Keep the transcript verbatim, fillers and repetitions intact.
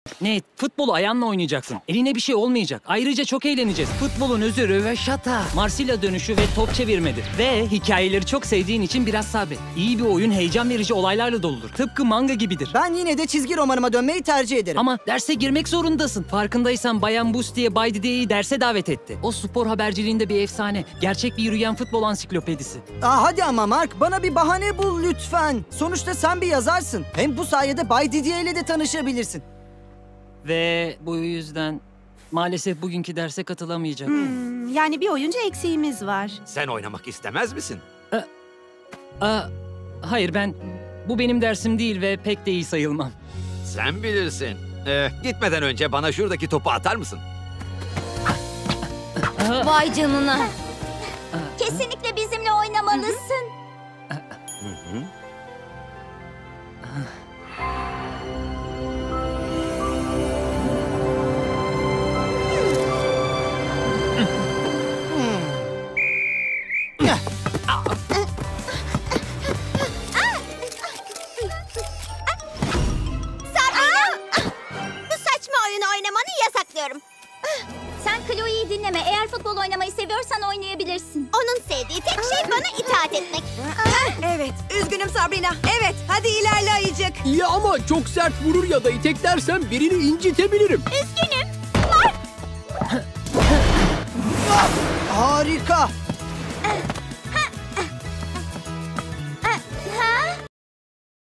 Ne? Futbolu ayağınla oynayacaksın. Eline bir şey olmayacak. Ayrıca çok eğleneceğiz. Futbolun özü röveşata, Marsilya dönüşü ve top çevirmedir. Ve hikayeleri çok sevdiğin için biraz sabret. İyi bir oyun heyecan verici olaylarla doludur. Tıpkı manga gibidir. Ben yine de çizgi romanıma dönmeyi tercih ederim. Ama derse girmek zorundasın. Farkındaysan Bayan Busti'ye Bay Didi'yi derse davet etti. O spor haberciliğinde bir efsane. Gerçek bir yürüyen futbol ansiklopedisi. Aa, hadi ama Mark, bana bir bahane bul lütfen. Sonuçta sen bir yazarsın. Hem bu sayede Bay Didier ile de tanışabilirsin. Ve bu yüzden maalesef bugünkü derse katılamayacağım. Hmm, yani bir oyuncu eksiğimiz var. Sen oynamak istemez misin? Aa, hayır ben... Bu benim dersim değil ve pek de iyi sayılmam. Sen bilirsin. Ee, gitmeden önce bana şuradaki topu atar mısın? Vay canına. Kesinlikle bizimle oynamalısın. Bu saçma oyunu oynamanı yasaklıyorum. Sen Chloe'yi dinleme. Eğer futbol oynamayı seviyorsan oynayabilirsin. Onun sevdiği tek şey bana itaat etmek. Evet, üzgünüm Sabrina. Evet, hadi ilerle ayıcık. İyi ama çok sert vurur ya da iteklersem birini incitebilirim. Üzgünüm.